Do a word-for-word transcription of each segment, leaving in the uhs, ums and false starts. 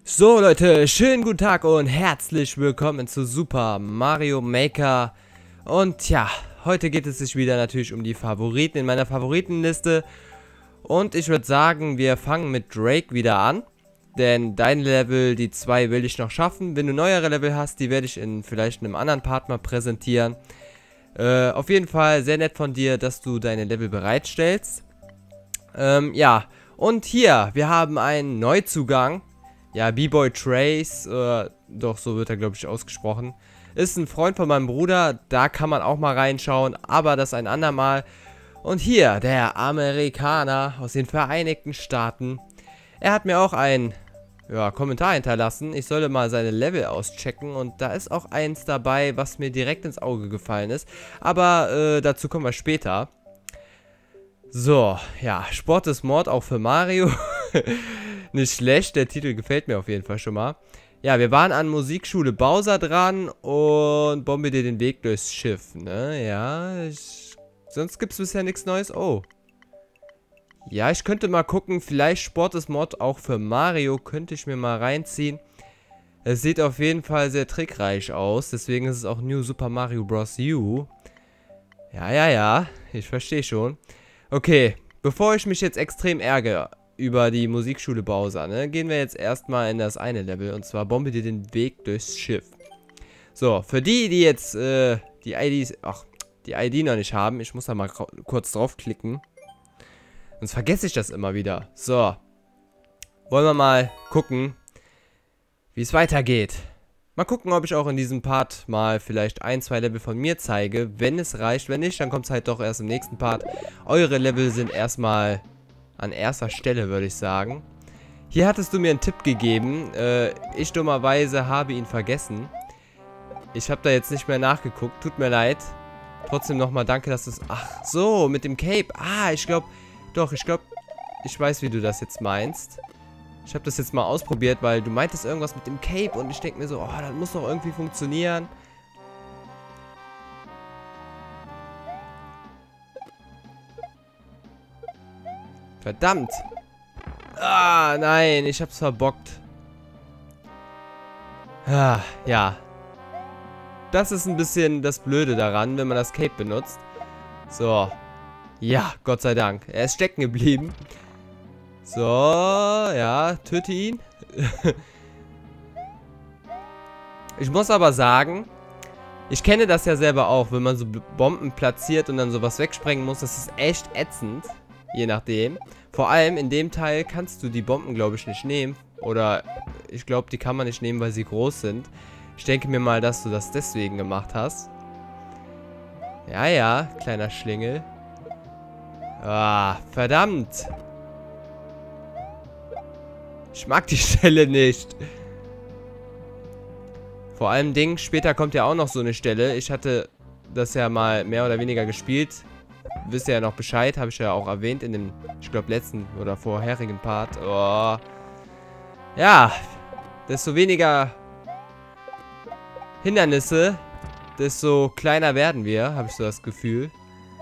So Leute, schönen guten Tag und herzlich willkommen zu Super Mario Maker. Und ja, heute geht es sich wieder natürlich um die Favoriten in meiner Favoritenliste. Und ich würde sagen, wir fangen mit Drake wieder an. Denn dein Level, die zwei will ich noch schaffen. Wenn du neuere Level hast, die werde ich in vielleicht einem anderen Part mal präsentieren. Äh, auf jeden Fall sehr nett von dir, dass du deine Level bereitstellst. Ähm, ja, und hier, wir haben einen Neuzugang. Ja, B-Boy Trace, äh, doch, so wird er, glaube ich, ausgesprochen. Ist ein Freund von meinem Bruder, da kann man auch mal reinschauen, aber das ein andermal. Und hier, der Amerikaner aus den Vereinigten Staaten. Er hat mir auch einen ja, Kommentar hinterlassen, ich solle mal seine Level auschecken. Und da ist auch eins dabei, was mir direkt ins Auge gefallen ist. Aber äh, dazu kommen wir später. So, ja, Sport ist Mord, auch für Mario. Nicht schlecht, der Titel gefällt mir auf jeden Fall schon mal. Ja, wir waren an Musikschule Bowser dran und bombe dir den Weg durchs Schiff, ne? Ja, ich, sonst gibt es bisher nichts Neues. Oh. Ja, ich könnte mal gucken, vielleicht Sport ist Mod auch für Mario, könnte ich mir mal reinziehen. Es sieht auf jeden Fall sehr trickreich aus, deswegen ist es auch New Super Mario Bros. U. Ja, ja, ja, ich verstehe schon. Okay, bevor ich mich jetzt extrem ärgere über die Musikschule Bowser, ne, gehen wir jetzt erstmal in das eine Level, und zwar bombe dir den Weg durchs Schiff. So, für die, die jetzt äh, die I Ds, ach, die I D noch nicht haben, ich muss da mal kurz draufklicken. Sonst vergesse ich das immer wieder. So, wollen wir mal gucken, wie es weitergeht. Mal gucken, ob ich auch in diesem Part mal vielleicht ein, zwei Level von mir zeige. Wenn es reicht, wenn nicht, dann kommt es halt doch erst im nächsten Part. Eure Level sind erstmal an erster Stelle, würde ich sagen. Hier hattest du mir einen Tipp gegeben. Äh, ich dummerweise habe ihn vergessen. Ich habe da jetzt nicht mehr nachgeguckt. Tut mir leid. Trotzdem nochmal danke, dass du es... Ach so, mit dem Cape. Ah, ich glaube... Doch, ich glaube... Ich weiß, wie du das jetzt meinst. Ich habe das jetzt mal ausprobiert, weil du meintest irgendwas mit dem Cape. Und ich denke mir so, oh, das muss doch irgendwie funktionieren. Verdammt. Ah, nein, ich hab's verbockt. Ah, ja. Das ist ein bisschen das Blöde daran, wenn man das Cape benutzt. So. Ja, Gott sei Dank. Er ist stecken geblieben. So, ja, töte ihn. Ich muss aber sagen, ich kenne das ja selber auch, wenn man so Bomben platziert und dann sowas wegsprengen muss. Das ist echt ätzend. Je nachdem. Vor allem in dem Teil kannst du die Bomben, glaube ich, nicht nehmen. Oder ich glaube, die kann man nicht nehmen, weil sie groß sind. Ich denke mir mal, dass du das deswegen gemacht hast. Ja, ja, kleiner Schlingel. Ah, verdammt. Ich mag die Stelle nicht. Vor allem Ding, später kommt ja auch noch so eine Stelle. Ich hatte das ja mal mehr oder weniger gespielt. Wisst ihr ja noch Bescheid, habe ich ja auch erwähnt in dem, ich glaube, letzten oder vorherigen Part. Oh. Ja, desto weniger Hindernisse, desto kleiner werden wir, habe ich so das Gefühl.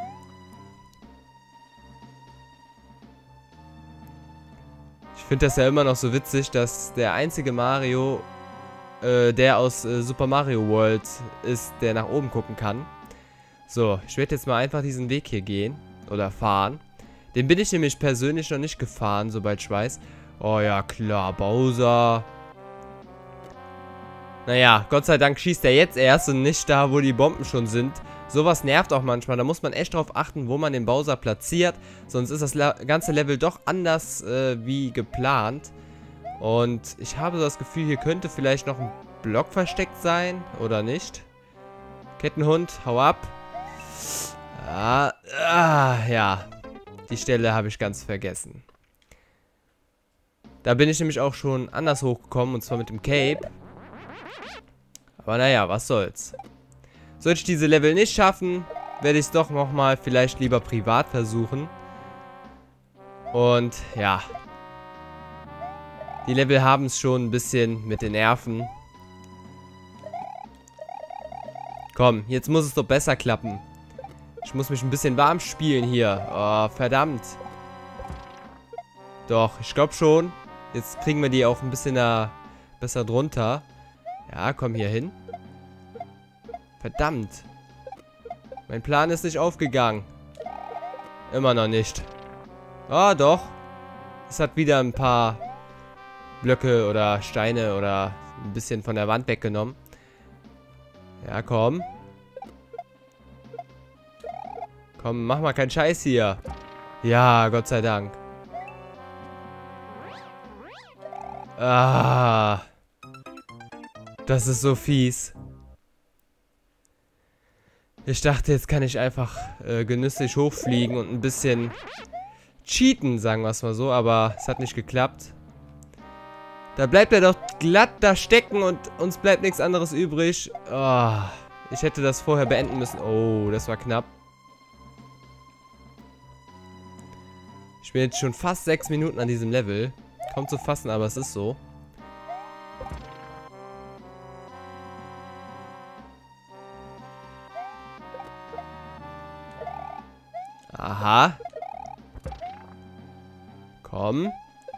Ich finde das ja immer noch so witzig, dass der einzige Mario, äh, der aus äh, Super Mario World ist, der nach oben gucken kann. So, ich werde jetzt mal einfach diesen Weg hier gehen. Oder fahren. Den bin ich nämlich persönlich noch nicht gefahren, sobald ich weiß. Oh ja, klar, Bowser. Naja, Gott sei Dank schießt er jetzt erst und nicht da, wo die Bomben schon sind. Sowas nervt auch manchmal. Da muss man echt drauf achten, wo man den Bowser platziert. Sonst ist das ganze Level doch anders äh, wie geplant. Und ich habe so das Gefühl, hier könnte vielleicht noch ein Block versteckt sein. Oder nicht? Kettenhund, hau ab. Ah, ah, ja, die Stelle habe ich ganz vergessen. Da bin ich nämlich auch schon anders hochgekommen, und zwar mit dem Cape. Aber naja, was soll's. Sollte ich diese Level nicht schaffen, werde ich es doch nochmal vielleicht lieber privat versuchen. Und ja. Die Level haben es schon ein bisschen mit den Nerven. Komm, jetzt muss es doch besser klappen. Ich muss mich ein bisschen warm spielen hier. Oh, verdammt. Doch, ich glaube schon. Jetzt kriegen wir die auch ein bisschen da Besser drunter. Ja, komm hier hin. Verdammt. Mein Plan ist nicht aufgegangen. Immer noch nicht. Ah, doch. Es hat wieder ein paar Blöcke oder Steine oder ein bisschen von der Wand weggenommen. Ja, komm. Komm, mach mal keinen Scheiß hier. Ja, Gott sei Dank. Ah. Das ist so fies. Ich dachte, jetzt kann ich einfach äh, genüsslich hochfliegen und ein bisschen cheaten, sagen wir es mal so. Aber es hat nicht geklappt. Da bleibt er doch glatt da stecken und uns bleibt nichts anderes übrig. Oh, ich hätte das vorher beenden müssen. Oh, das war knapp. Ich bin jetzt schon fast sechs Minuten an diesem Level. Kaum zu fassen, aber es ist so. Aha. Komm.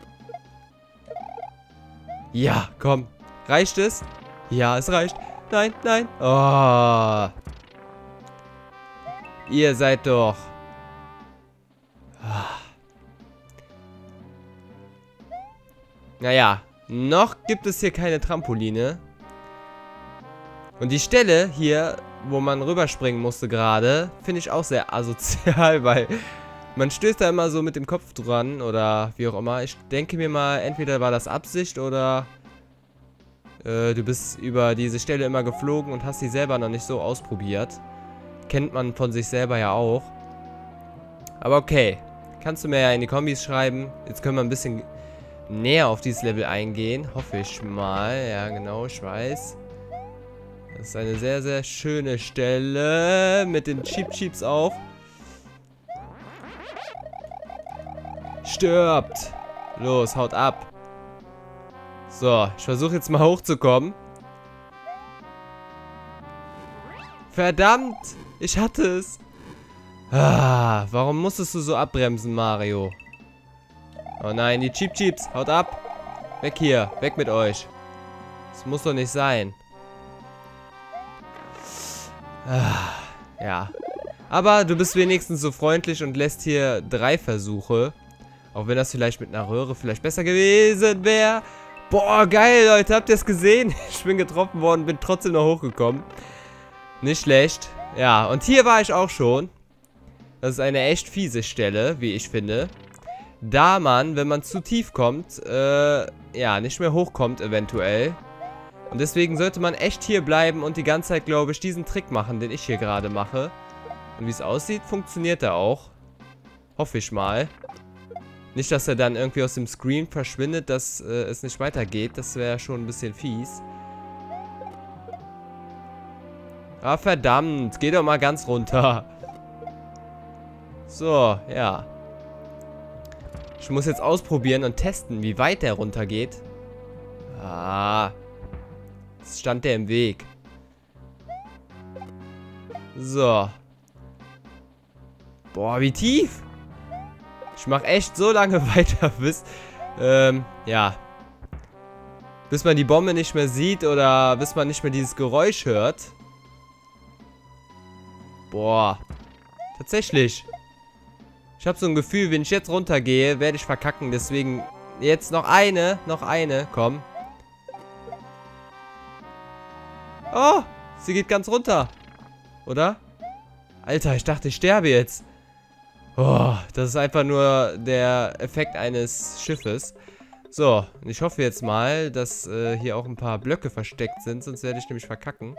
Ja, komm. Reicht es? Ja, es reicht. Nein, nein. Oh. Ihr seid doch... Naja, noch gibt es hier keine Trampoline. Und die Stelle hier, wo man rüberspringen musste gerade, finde ich auch sehr asozial, weil man stößt da immer so mit dem Kopf dran oder wie auch immer. Ich denke mir mal, entweder war das Absicht oder äh, du bist über diese Stelle immer geflogen und hast sie selber noch nicht so ausprobiert. Kennt man von sich selber ja auch. Aber okay, kannst du mir ja in die Kombis schreiben. Jetzt können wir ein bisschen näher auf dieses Level eingehen. Hoffe ich mal. Ja, genau, ich weiß. Das ist eine sehr, sehr schöne Stelle. Mit den Cheep Cheeps auf. Stirbt. Los, haut ab. So, ich versuche jetzt mal hochzukommen. Verdammt. Ich hatte es. Ah, warum musstest du so abbremsen, Mario? Oh nein, die Cheep Cheeps. Haut ab. Weg hier. Weg mit euch. Das muss doch nicht sein. Ah, ja. Aber du bist wenigstens so freundlich und lässt hier drei Versuche. Auch wenn das vielleicht mit einer Röhre vielleicht besser gewesen wäre. Boah, geil, Leute. Habt ihr es gesehen? Ich bin getroffen worden, bin trotzdem noch hochgekommen. Nicht schlecht. Ja, und hier war ich auch schon. Das ist eine echt fiese Stelle, wie ich finde. Da man, wenn man zu tief kommt, äh, ja, nicht mehr hochkommt eventuell. Und deswegen sollte man echt hier bleiben und die ganze Zeit, glaube ich, diesen Trick machen, den ich hier gerade mache. Und wie es aussieht, funktioniert er auch. Hoffe ich mal. Nicht, dass er dann irgendwie aus dem Screen verschwindet, dass äh, es nicht weitergeht. Das wäre schon ein bisschen fies. Ah, verdammt. Geh doch mal ganz runter. So, ja. Ich muss jetzt ausprobieren und testen, wie weit der runtergeht. Ah. Jetzt stand der im Weg. So. Boah, wie tief. Ich mache echt so lange weiter, bis... Ähm, ja. Bis man die Bombe nicht mehr sieht oder bis man nicht mehr dieses Geräusch hört. Boah. Tatsächlich. Ich habe so ein Gefühl, wenn ich jetzt runtergehe, werde ich verkacken. Deswegen jetzt noch eine. Noch eine. Komm. Oh, sie geht ganz runter. Oder? Alter, ich dachte, ich sterbe jetzt. Oh, das ist einfach nur der Effekt eines Schiffes. So, und ich hoffe jetzt mal, dass äh, hier auch ein paar Blöcke versteckt sind. Sonst werde ich nämlich verkacken.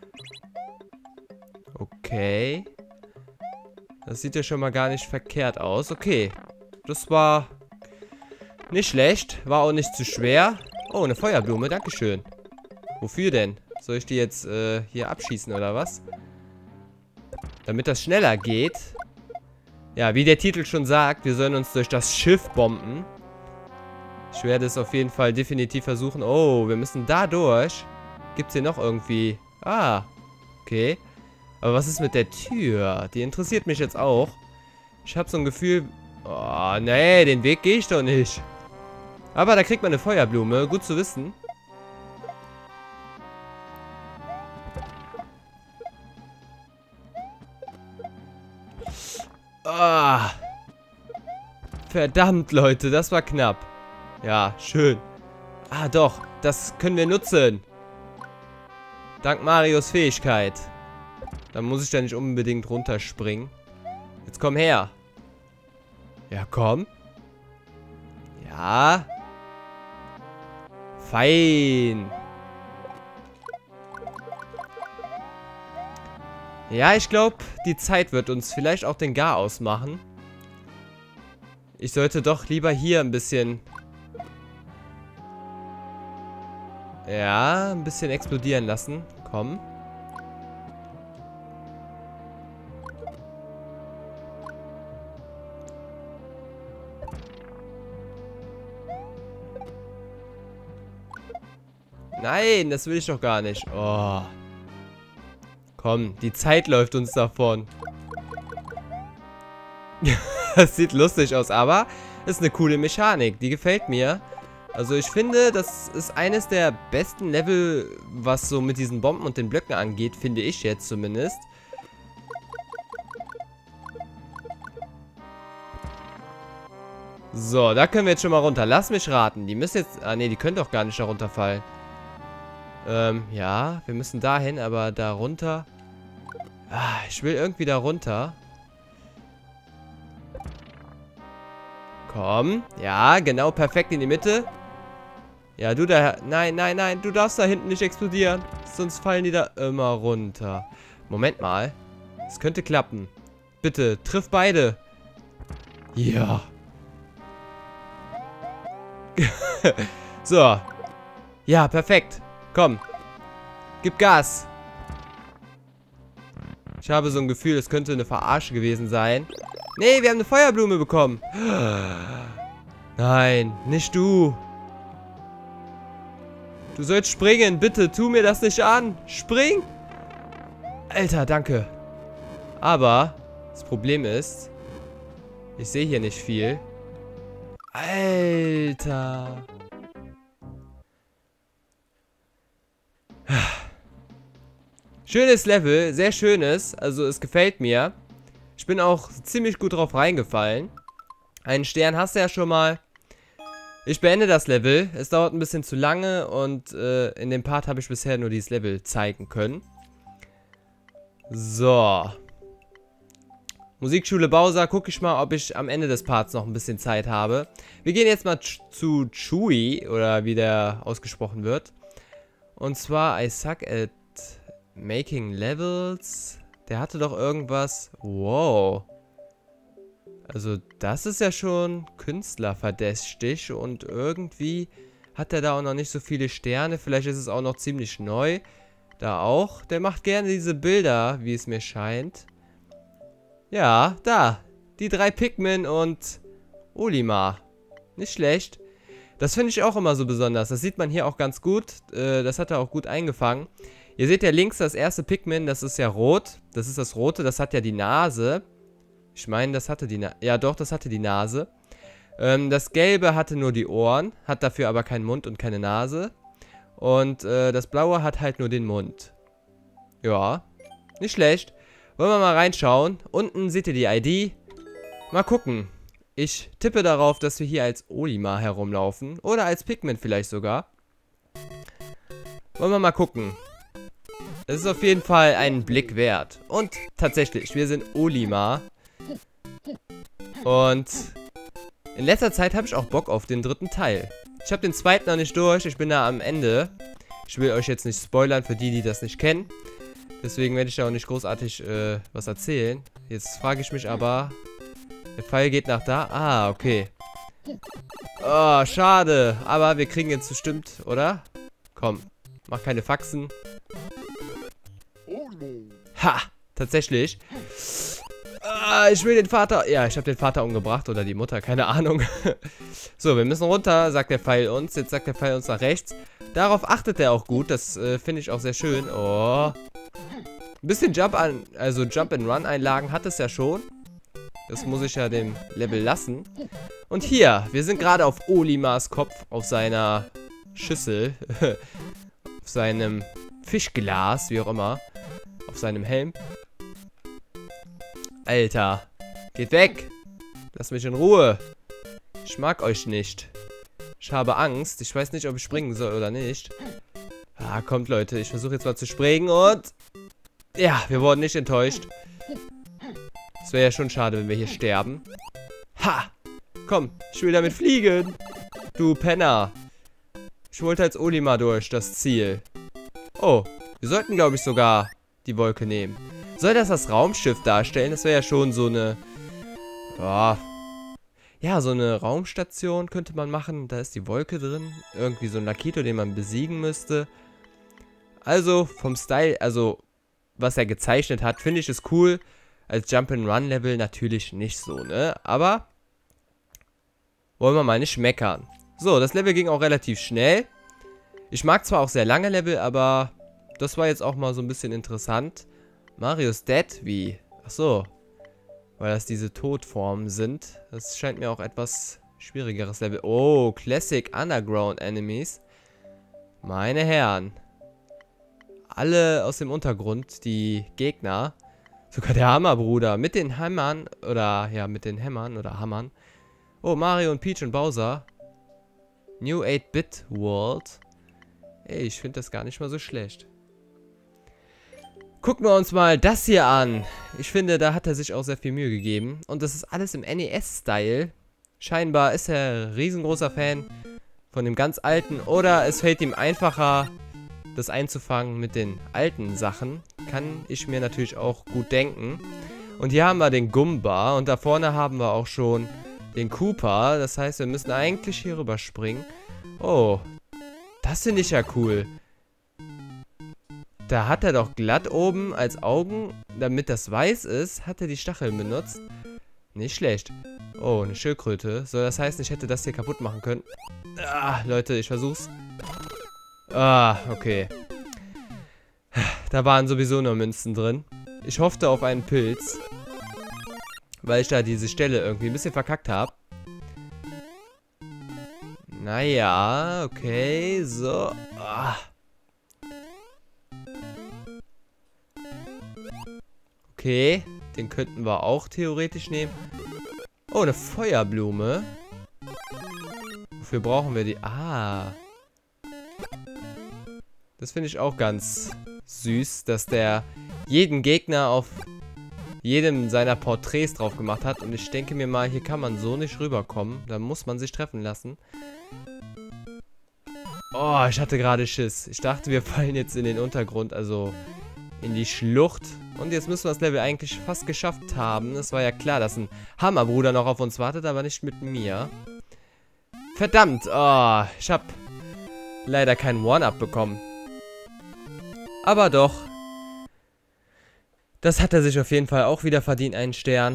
Okay. Das sieht ja schon mal gar nicht verkehrt aus. Okay. Das war nicht schlecht. War auch nicht zu schwer. Oh, eine Feuerblume. Dankeschön. Wofür denn? Soll ich die jetzt äh, hier abschießen oder was? Damit das schneller geht. Ja, wie der Titel schon sagt, wir sollen uns durch das Schiff bomben. Ich werde es auf jeden Fall definitiv versuchen. Oh, wir müssen da durch. Gibt es hier noch irgendwie... Ah, okay. Aber was ist mit der Tür? Die interessiert mich jetzt auch. Ich habe so ein Gefühl... Oh, nee, den Weg gehe ich doch nicht. Aber da kriegt man eine Feuerblume. Gut zu wissen. Verdammt, Leute, das war knapp. Ja, schön. Ah, doch, das können wir nutzen. Dank Marios Fähigkeit. Dann muss ich da nicht unbedingt runterspringen. Jetzt komm her. Ja, komm. Ja. Fein. Ja, ich glaube, die Zeit wird uns vielleicht auch den Garaus machen. Ich sollte doch lieber hier ein bisschen... Ja, ein bisschen explodieren lassen. Komm. Nein, das will ich doch gar nicht. Oh. Komm, die Zeit läuft uns davon. Das sieht lustig aus, aber ist eine coole Mechanik. Die gefällt mir. Also ich finde, das ist eines der besten Level, was so mit diesen Bomben und den Blöcken angeht, finde ich jetzt zumindest. So, da können wir jetzt schon mal runter. Lass mich raten. Die müssen jetzt... Ah, ne, die können doch gar nicht da runterfallen. Ähm, ja, wir müssen dahin, aber da runter... Ah, ich will irgendwie da runter. Komm. Ja, genau, perfekt in die Mitte. Ja, du da... Nein, nein, nein, du darfst da hinten nicht explodieren. Sonst fallen die da immer runter. Moment mal. Es könnte klappen. Bitte, triff beide. Ja. So. Ja, perfekt. Komm. Gib Gas. Ich habe so ein Gefühl, es könnte eine Verarsche gewesen sein. Nee, wir haben eine Feuerblume bekommen. Nein, nicht du. Du sollst springen. Bitte, tu mir das nicht an. Spring. Alter, danke. Aber das Problem ist, ich sehe hier nicht viel. Alter. Schönes Level, sehr schönes. Also es gefällt mir. Ich bin auch ziemlich gut drauf reingefallen. Einen Stern hast du ja schon mal. Ich beende das Level. Es dauert ein bisschen zu lange und äh, in dem Part habe ich bisher nur dieses Level zeigen können. So. Musikschule Bowser, gucke ich mal, ob ich am Ende des Parts noch ein bisschen Zeit habe. Wir gehen jetzt mal zu Chewie, oder wie der ausgesprochen wird. Und zwar, I suck at making levels. Der hatte doch irgendwas. Wow. Also, das ist ja schon künstlerverdächtig. Und irgendwie hat er da auch noch nicht so viele Sterne. Vielleicht ist es auch noch ziemlich neu. Da auch. Der macht gerne diese Bilder, wie es mir scheint. Ja, da. Die drei Pikmin und Olimar. Nicht schlecht. Das finde ich auch immer so besonders. Das sieht man hier auch ganz gut. Äh, das hat er auch gut eingefangen. Ihr seht ja links das erste Pikmin, das ist ja rot. Das ist das rote, das hat ja die Nase. Ich meine, das hatte die Nase. Ja doch, das hatte die Nase. Ähm, das gelbe hatte nur die Ohren, hat dafür aber keinen Mund und keine Nase. Und äh, das blaue hat halt nur den Mund. Ja, nicht schlecht. Wollen wir mal reinschauen. Unten seht ihr die I D. Mal gucken. Ich tippe darauf, dass wir hier als Olimar herumlaufen. Oder als Pikmin vielleicht sogar. Wollen wir mal gucken. Es ist auf jeden Fall einen Blick wert. Und tatsächlich, wir sind Olimar. Und in letzter Zeit habe ich auch Bock auf den dritten Teil. Ich habe den zweiten noch nicht durch. Ich bin da am Ende. Ich will euch jetzt nicht spoilern für die, die das nicht kennen. Deswegen werde ich da auch nicht großartig äh, was erzählen. Jetzt frage ich mich aber... Der Pfeil geht nach da. Ah, okay. Oh, schade. Aber wir kriegen jetzt bestimmt, oder? Komm, mach keine Faxen. Ha, tatsächlich. Ah, ich will den Vater... Ja, ich habe den Vater umgebracht oder die Mutter, keine Ahnung. So, wir müssen runter, sagt der Pfeil uns. Jetzt sagt der Pfeil uns nach rechts. Darauf achtet er auch gut. Das äh, finde ich auch sehr schön. Oh. Ein bisschen Jump an, also Jump and Run Einlagen hat es ja schon. Das muss ich ja dem Level lassen. Und hier, wir sind gerade auf Olimars Kopf, auf seiner Schüssel, auf seinem Fischglas, wie auch immer, auf seinem Helm. Alter, geht weg. Lass mich in Ruhe. Ich mag euch nicht. Ich habe Angst. Ich weiß nicht, ob ich springen soll oder nicht. Ah, kommt, Leute. Ich versuche jetzt mal zu springen und... Ja, wir wurden nicht enttäuscht. Es wäre ja schon schade, wenn wir hier sterben. Ha! Komm, ich will damit fliegen. Du Penner. Ich wollte als Olimar durch, das Ziel. Oh, wir sollten, glaube ich, sogar die Wolke nehmen. Soll das das Raumschiff darstellen? Das wäre ja schon so eine... Oh, ja, so eine Raumstation könnte man machen. Da ist die Wolke drin. Irgendwie so ein Lakito, den man besiegen müsste. Also, vom Style, also, was er gezeichnet hat, finde ich es cool. Als Jump-and-Run-Level natürlich nicht so, ne? Aber wollen wir mal nicht meckern. So, das Level ging auch relativ schnell. Ich mag zwar auch sehr lange Level, aber das war jetzt auch mal so ein bisschen interessant. Mario's Dead, wie? Ach so. Weil das diese Todformen sind. Das scheint mir auch etwas schwierigeres Level. Oh, Classic Underground Enemies. Meine Herren. Alle aus dem Untergrund, die Gegner. Sogar der Hammerbruder mit den Hämmern. Oder, ja, mit den Hämmern oder Hammern. Oh, Mario und Peach und Bowser. New eight bit World. Ey, ich finde das gar nicht mal so schlecht. Gucken wir uns mal das hier an. Ich finde, da hat er sich auch sehr viel Mühe gegeben. Und das ist alles im N E S-Style. Scheinbar ist er ein riesengroßer Fan von dem ganz alten. Oder es fällt ihm einfacher, das einzufangen mit den alten Sachen. Kann ich mir natürlich auch gut denken. Und hier haben wir den Goomba. Und da vorne haben wir auch schon den Koopa. Das heißt, wir müssen eigentlich hier rüber springen. Oh, das finde ich ja cool. Da hat er doch glatt oben als Augen, damit das weiß ist, hat er die Stacheln benutzt. Nicht schlecht. Oh, eine Schildkröte. So, das heißt, ich hätte das hier kaputt machen können. Ah, Leute, ich versuch's. Ah, okay. Da waren sowieso nur Münzen drin. Ich hoffte auf einen Pilz. Weil ich da diese Stelle irgendwie ein bisschen verkackt habe. Naja, okay, so. Ah. Okay, den könnten wir auch theoretisch nehmen. Oh, eine Feuerblume. Wofür brauchen wir die? Ah. Das finde ich auch ganz süß, dass der jeden Gegner auf jedem seiner Porträts drauf gemacht hat. Und ich denke mir mal, hier kann man so nicht rüberkommen. Da muss man sich treffen lassen. Oh, ich hatte gerade Schiss. Ich dachte, wir fallen jetzt in den Untergrund, also in die Schlucht. Und jetzt müssen wir das Level eigentlich fast geschafft haben. Es war ja klar, dass ein Hammerbruder noch auf uns wartet, aber nicht mit mir. Verdammt, oh, ich habe leider keinen One-Up bekommen. Aber doch. Das hat er sich auf jeden Fall auch wieder verdient, einen Stern.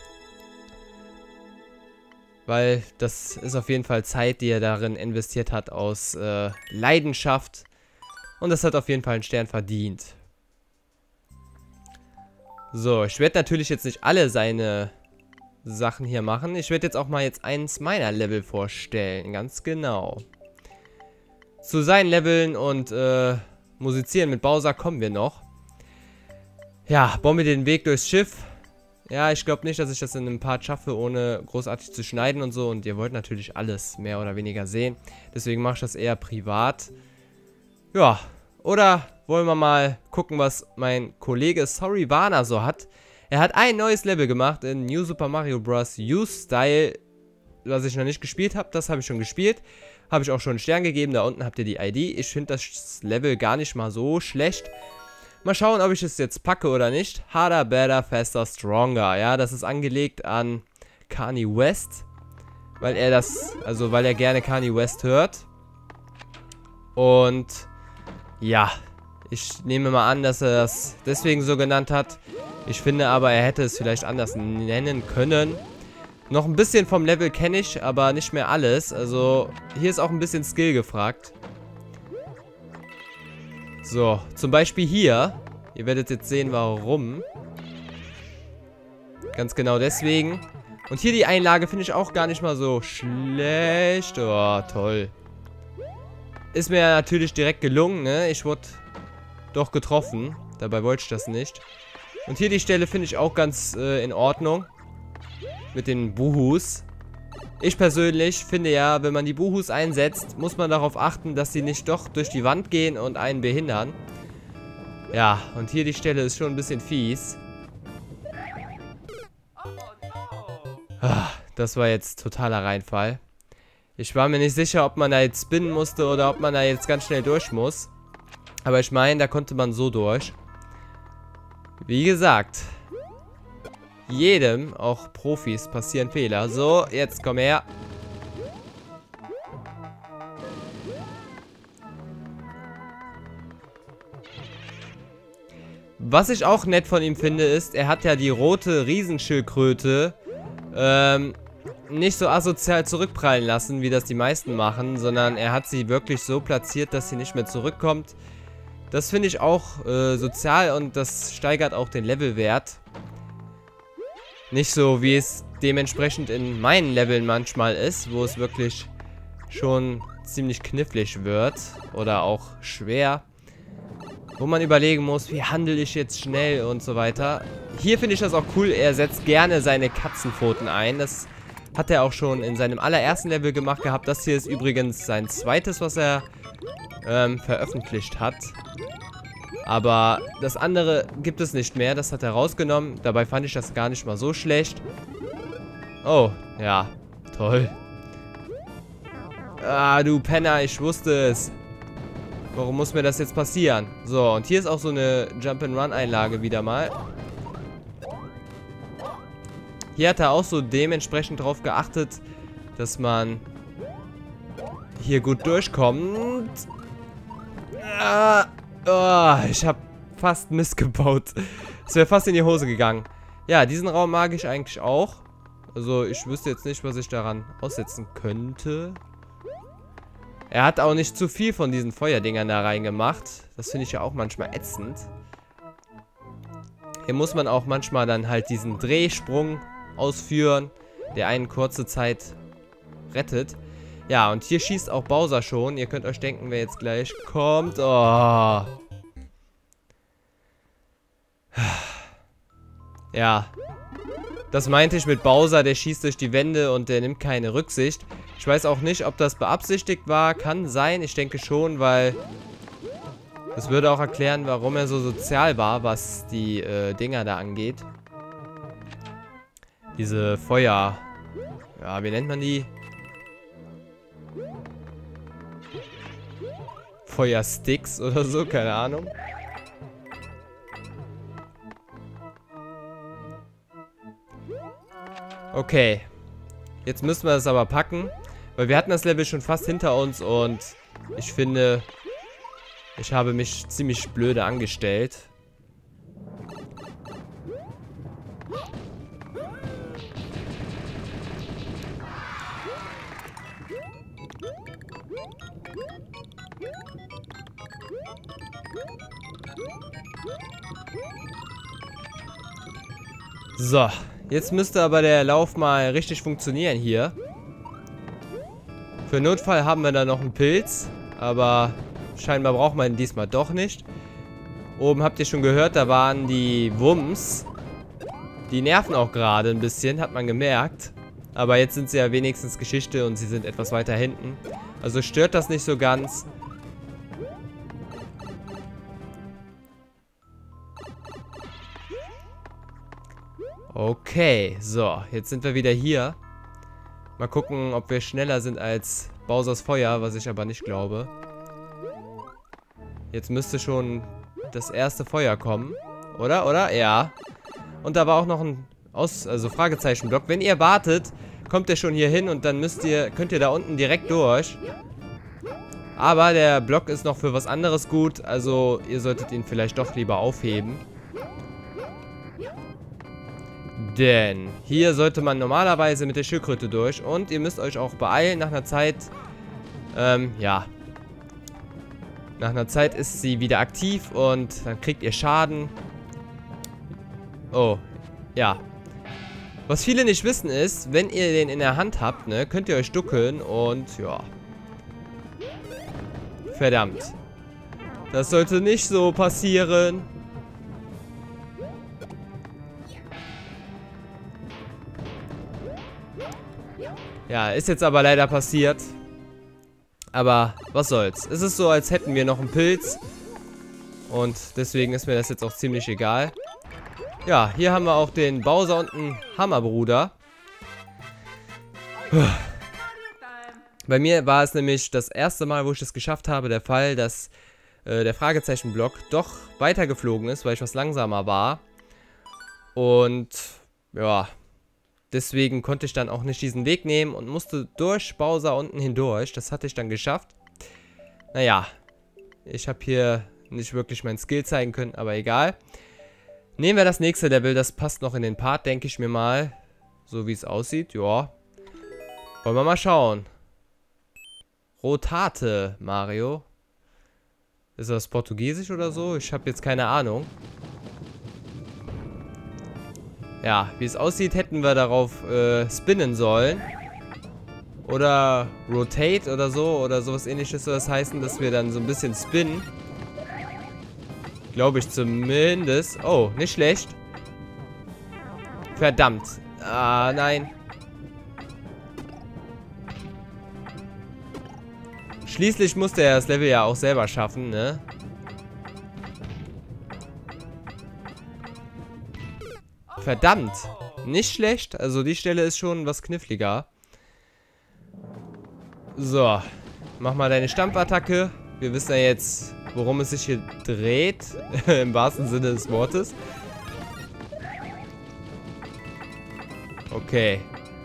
Weil das ist auf jeden Fall Zeit, die er darin investiert hat aus äh, Leidenschaft. Und das hat auf jeden Fall einen Stern verdient. So, ich werde natürlich jetzt nicht alle seine Sachen hier machen. Ich werde jetzt auch mal jetzt eins meiner Level vorstellen. Ganz genau. Zu seinen Leveln und äh, Musizieren mit Bowser kommen wir noch. Ja, bauen wir den Weg durchs Schiff. Ja, ich glaube nicht, dass ich das in einem Part schaffe, ohne großartig zu schneiden und so. Und ihr wollt natürlich alles mehr oder weniger sehen. Deswegen mache ich das eher privat. Ja, oder wollen wir mal gucken, was mein Kollege Sorrywana so hat. Er hat ein neues Level gemacht in New Super Mario Bros. U-Style, was ich noch nicht gespielt habe. Das habe ich schon gespielt. Habe ich auch schon einen Stern gegeben. Da unten habt ihr die I D. Ich finde das Level gar nicht mal so schlecht. Mal schauen, ob ich es jetzt packe oder nicht. Harder, better, faster, stronger. Ja, das ist angelegt an Kanye West. Weil er das, also weil er gerne Kanye West hört. Und ja, ich nehme mal an, dass er das deswegen so genannt hat. Ich finde aber, er hätte es vielleicht anders nennen können. Noch ein bisschen vom Level kenne ich, aber nicht mehr alles. Also hier ist auch ein bisschen Skill gefragt. So, zum Beispiel hier. Ihr werdet jetzt sehen, warum. Ganz genau deswegen. Und hier die Einlage finde ich auch gar nicht mal so schlecht. Oh, toll. Ist mir natürlich direkt gelungen, ne? Ich wurde doch getroffen. Dabei wollte ich das nicht. Und hier die Stelle finde ich auch ganz äh, in Ordnung. Mit den Buhus. Ich persönlich finde ja, wenn man die Buhus einsetzt, muss man darauf achten, dass sie nicht doch durch die Wand gehen und einen behindern. Ja, und hier die Stelle ist schon ein bisschen fies. Ah, das war jetzt totaler Reinfall. Ich war mir nicht sicher, ob man da jetzt spinnen musste oder ob man da jetzt ganz schnell durch muss. Aber ich meine, da konnte man so durch. Wie gesagt, jedem, auch Profis, passieren Fehler. So, jetzt komm her. Was ich auch nett von ihm finde, ist, er hat ja die rote Riesenschildkröte ähm, nicht so asozial zurückprallen lassen, wie das die meisten machen, sondern er hat sie wirklich so platziert, dass sie nicht mehr zurückkommt. Das finde ich auch äh, sozial und das steigert auch den Levelwert. Nicht so, wie es dementsprechend in meinen Leveln manchmal ist, wo es wirklich schon ziemlich knifflig wird oder auch schwer. Wo man überlegen muss, wie handle ich jetzt schnell und so weiter. Hier finde ich das auch cool, er setzt gerne seine Katzenpfoten ein. Das hat er auch schon in seinem allerersten Level gemacht gehabt. Das hier ist übrigens sein zweites, was er ähm, veröffentlicht hat. Aber das andere gibt es nicht mehr, das hat er rausgenommen. Dabei fand ich das gar nicht mal so schlecht. Oh, ja, toll. Ah, du Penner, ich wusste es. Warum muss mir das jetzt passieren? So, und hier ist auch so eine Jump-and-Run-Einlage wieder mal. Hier hat er auch so dementsprechend drauf geachtet, dass man hier gut durchkommt. Ah, oh, ich habe fast Mist gebaut. Es wäre fast in die Hose gegangen. Ja, diesen Raum mag ich eigentlich auch. Also ich wüsste jetzt nicht, was ich daran aussetzen könnte. Er hat auch nicht zu viel von diesen Feuerdingern da reingemacht. Das finde ich ja auch manchmal ätzend. Hier muss man auch manchmal dann halt diesen Drehsprung ausführen, der einen kurze Zeit rettet. Ja, und hier schießt auch Bowser schon. Ihr könnt euch denken, wer jetzt gleich kommt. Oh. Ja. Das meinte ich mit Bowser, der schießt durch die Wände und der nimmt keine Rücksicht. Ich weiß auch nicht, ob das beabsichtigt war. Kann sein, ich denke schon, weil das würde auch erklären, warum er so sozial war, was die äh, Dinger da angeht. Diese Feuer... Ja, wie nennt man die? Feuersticks oder so, keine Ahnung. Okay. Jetzt müssen wir das aber packen. Weil wir hatten das Level schon fast hinter uns und ich finde, ich habe mich ziemlich blöde angestellt. So, jetzt müsste aber der Lauf mal richtig funktionieren hier. Für Notfall haben wir da noch einen Pilz, aber scheinbar braucht man ihn diesmal doch nicht. Oben habt ihr schon gehört, da waren die Wumms. Die nerven auch gerade ein bisschen, hat man gemerkt. Aber jetzt sind sie ja wenigstens Geschichte und sie sind etwas weiter hinten. Also stört das nicht so ganz. Okay, so, jetzt sind wir wieder hier. Mal gucken, ob wir schneller sind als Bowsers Feuer, was ich aber nicht glaube. Jetzt müsste schon das erste Feuer kommen. Oder? Oder? Ja. Und da war auch noch ein Aus also Fragezeichenblock. Wenn ihr wartet, kommt ihr schon hier hin und dann müsst ihr, könnt ihr da unten direkt durch. Aber der Block ist noch für was anderes gut. Also ihr solltet ihn vielleicht doch lieber aufheben. Denn hier sollte man normalerweise mit der Schildkröte durch. Und ihr müsst euch auch beeilen. Nach einer Zeit, ähm, ja. Nach einer Zeit ist sie wieder aktiv und dann kriegt ihr Schaden. Oh, ja. Was viele nicht wissen ist, wenn ihr den in der Hand habt, ne, könnt ihr euch duckeln und, ja. Verdammt. Das sollte nicht so passieren. Ja, ist jetzt aber leider passiert. Aber was soll's. Es ist so, als hätten wir noch einen Pilz. Und deswegen ist mir das jetzt auch ziemlich egal. Ja, hier haben wir auch den Bowser und einen Hammerbruder. Bei mir war es nämlich das erste Mal, wo ich es geschafft habe, der Fall, dass äh, der Fragezeichenblock doch weitergeflogen ist, weil ich was langsamer war. Und ja, deswegen konnte ich dann auch nicht diesen Weg nehmen und musste durch Bowser unten hindurch. Das hatte ich dann geschafft. Naja, ich habe hier nicht wirklich mein Skill zeigen können, aber egal. Nehmen wir das nächste Level, das passt noch in den Part, denke ich mir mal. So wie es aussieht, ja. Wollen wir mal schauen. Rotate, Mario. Ist das Portugiesisch oder so? Ich habe jetzt keine Ahnung. Ja, wie es aussieht, hätten wir darauf äh, spinnen sollen. Oder rotate oder so, oder sowas ähnliches soll das heißen, dass wir dann so ein bisschen spinnen. Glaube ich zumindest. Oh, nicht schlecht. Verdammt. Ah, nein. Schließlich musste er das Level ja auch selber schaffen, ne? Verdammt. Nicht schlecht. Also die Stelle ist schon was kniffliger. So. Mach mal deine Stampfattacke. Wir wissen ja jetzt, worum es sich hier dreht. Im wahrsten Sinne des Wortes. Okay.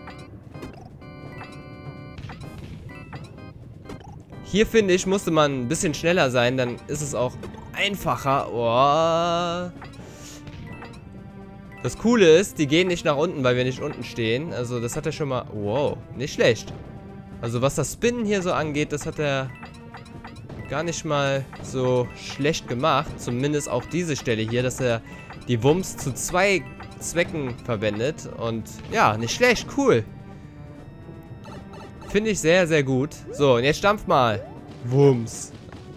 Hier, finde ich, musste man ein bisschen schneller sein. Dann ist es auch einfacher. Oh. Das Coole ist, die gehen nicht nach unten, weil wir nicht unten stehen. Also das hat er schon mal... Wow, nicht schlecht. Also was das Spinnen hier so angeht, das hat er gar nicht mal so schlecht gemacht. Zumindest auch diese Stelle hier, dass er die Wumms zu zwei Zwecken verwendet. Und ja, nicht schlecht, cool. Finde ich sehr, sehr gut. So, und jetzt stampf mal. Wumms.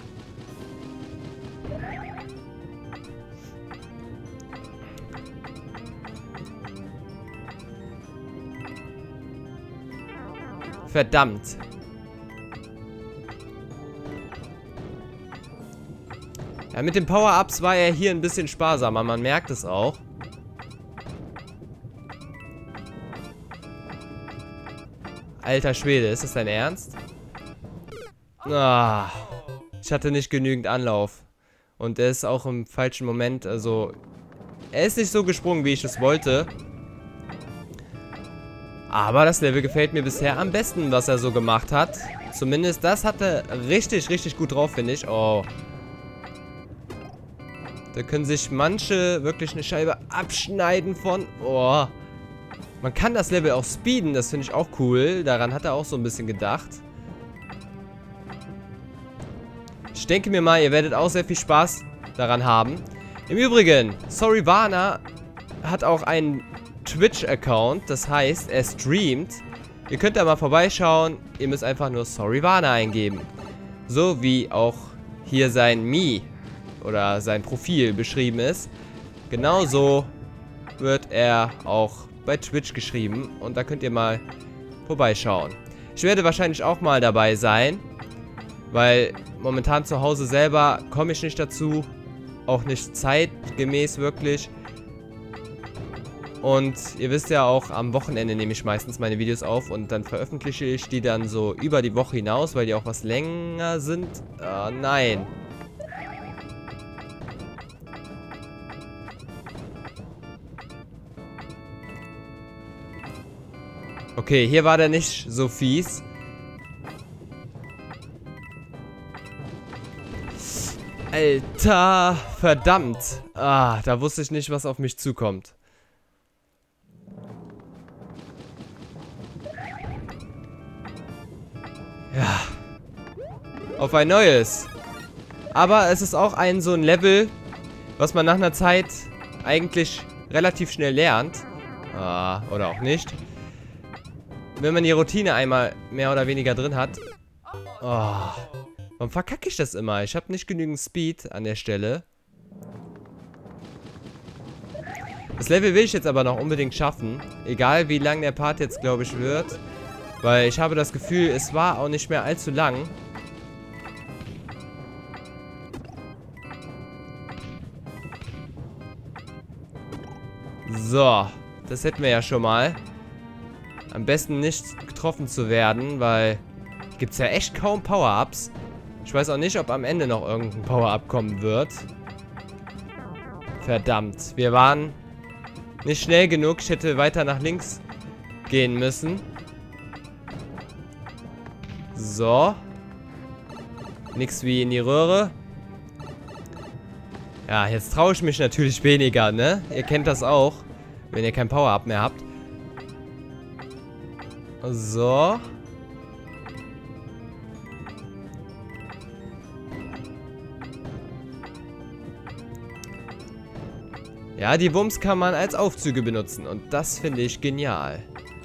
Verdammt. Ja, mit den Power-Ups war er hier ein bisschen sparsamer. Man merkt es auch. Alter Schwede, ist das dein Ernst? Ah, ich hatte nicht genügend Anlauf. Und er ist auch im falschen Moment, also... Er ist nicht so gesprungen, wie ich es wollte. Aber das Level gefällt mir bisher am besten, was er so gemacht hat. Zumindest das hat er richtig, richtig gut drauf, finde ich. Oh. Da können sich manche wirklich eine Scheibe abschneiden von... Oh. Man kann das Level auch speeden, das finde ich auch cool. Daran hat er auch so ein bisschen gedacht. Ich denke mir mal, ihr werdet auch sehr viel Spaß daran haben. Im Übrigen, Sorryvana hat auch einen Twitch-Account, das heißt, er streamt. Ihr könnt da mal vorbeischauen. Ihr müsst einfach nur Sorryvana eingeben. So wie auch hier sein Me oder sein Profil beschrieben ist. Genauso wird er auch bei Twitch geschrieben. Und da könnt ihr mal vorbeischauen. Ich werde wahrscheinlich auch mal dabei sein. Weil momentan zu Hause selber komme ich nicht dazu. Auch nicht zeitgemäß wirklich. Und ihr wisst ja auch, am Wochenende nehme ich meistens meine Videos auf und dann veröffentliche ich die dann so über die Woche hinaus, weil die auch was länger sind. Oh, nein. Okay, hier war der nicht so fies. Alter, verdammt. Ah, da wusste ich nicht, was auf mich zukommt. Ja. Auf ein neues. Aber es ist auch ein so ein Level, was man nach einer Zeit eigentlich relativ schnell lernt. Ah, oder auch nicht. Wenn man die Routine einmal mehr oder weniger drin hat. Oh. Warum verkacke ich das immer? Ich habe nicht genügend Speed an der Stelle. Das Level will ich jetzt aber noch unbedingt schaffen. Egal wie lang der Part jetzt, glaube ich, wird. Weil ich habe das Gefühl, es war auch nicht mehr allzu lang. So, das hätten wir ja schon mal. Am besten nicht getroffen zu werden, weil gibt es ja echt kaum Power-Ups. Ich weiß auch nicht, ob am Ende noch irgendein Power-Up kommen wird. Verdammt, wir waren nicht schnell genug. Ich hätte weiter nach links gehen müssen. So. Nix wie in die Röhre. Ja, jetzt traue ich mich natürlich weniger, ne? Ihr kennt das auch, wenn ihr kein Power-Up mehr habt. So. Ja, die Wumms kann man als Aufzüge benutzen und das finde ich genial.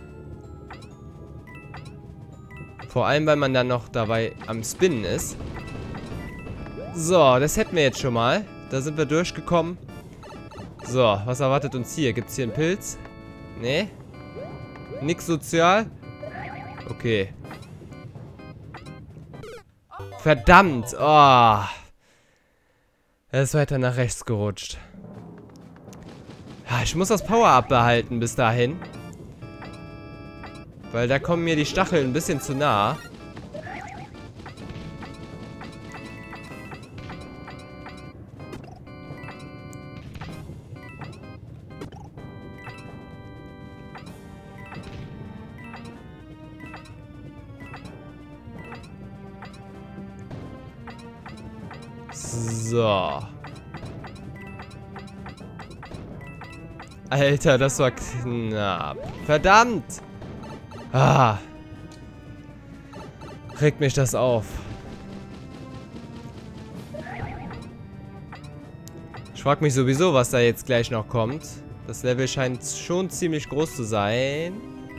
Vor allem, weil man dann noch dabei am Spinnen ist. So, das hätten wir jetzt schon mal. Da sind wir durchgekommen. So, was erwartet uns hier? Gibt es hier einen Pilz? Nee. Nix sozial. Okay. Verdammt. Oh. Er ist weiter nach rechts gerutscht. Ja, ich muss das Power-Up behalten bis dahin. Weil da kommen mir die Stacheln ein bisschen zu nah. So. Alter, das war knapp. Verdammt! Ah. Regt mich das auf. Ich frage mich sowieso, was da jetzt gleich noch kommt. Das Level scheint schon ziemlich groß zu sein.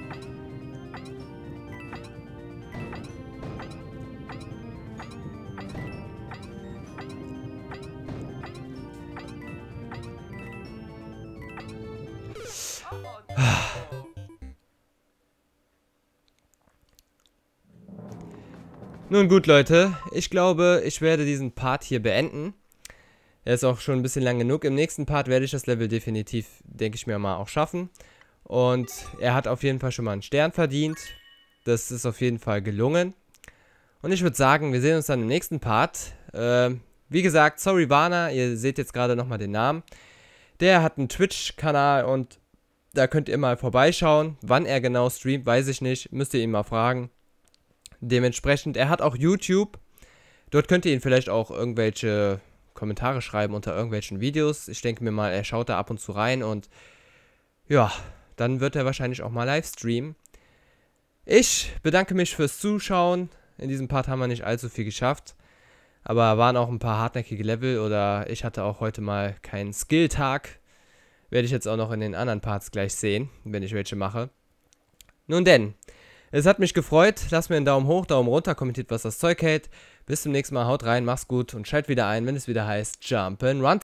Nun gut, Leute. Ich glaube, ich werde diesen Part hier beenden. Er ist auch schon ein bisschen lang genug. Im nächsten Part werde ich das Level definitiv, denke ich mir mal, auch schaffen. Und er hat auf jeden Fall schon mal einen Stern verdient. Das ist auf jeden Fall gelungen. Und ich würde sagen, wir sehen uns dann im nächsten Part. Äh, wie gesagt, sorry Warner, ihr seht jetzt gerade nochmal den Namen. Der hat einen Twitch-Kanal und da könnt ihr mal vorbeischauen. Wann er genau streamt, weiß ich nicht. Müsst ihr ihn mal fragen. Dementsprechend, er hat auch YouTube. Dort könnt ihr ihn vielleicht auch irgendwelche Kommentare schreiben unter irgendwelchen Videos. Ich denke mir mal, er schaut da ab und zu rein und ja, dann wird er wahrscheinlich auch mal live streamen. Ich bedanke mich fürs Zuschauen. In diesem Part haben wir nicht allzu viel geschafft. Aber waren auch ein paar hartnäckige Level oder ich hatte auch heute mal keinen Skill-Tag. Werde ich jetzt auch noch in den anderen Parts gleich sehen, wenn ich welche mache. Nun denn, es hat mich gefreut. Lasst mir einen Daumen hoch, Daumen runter, kommentiert, was das Zeug hält. Bis zum nächsten Mal, haut rein, macht's gut und schaltet wieder ein, wenn es wieder heißt Jump'n'Run.